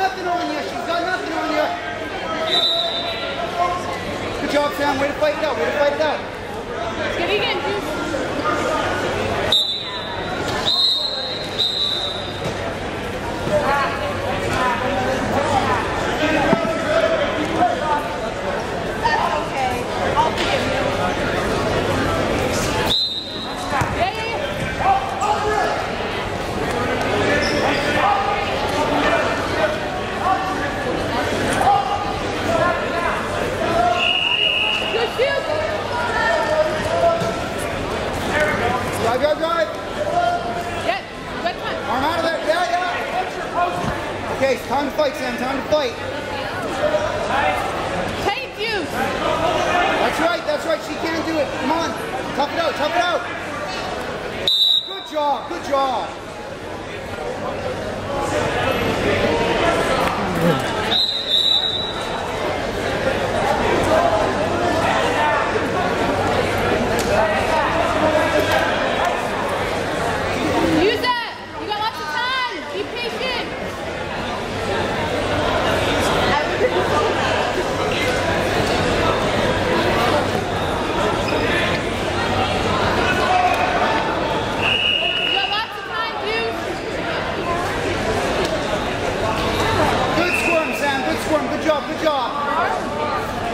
nothing on you. She's got nothing on you. Good job, Sam. Way to fight it out. Way to fight it out. Get it again, Juice. Drive. Yeah, good time. Arm out of there. Yeah. Okay, it's time to fight, Sam. Time to fight. Take Juice. That's right. That's right. She can do it. Come on. Tough it out. Tough it out. Good job. Good job. Use that. You got lots of time. Be patient. You got lots of time, Juice. Good squirm, Sam. Good squirm. Good job. Good job.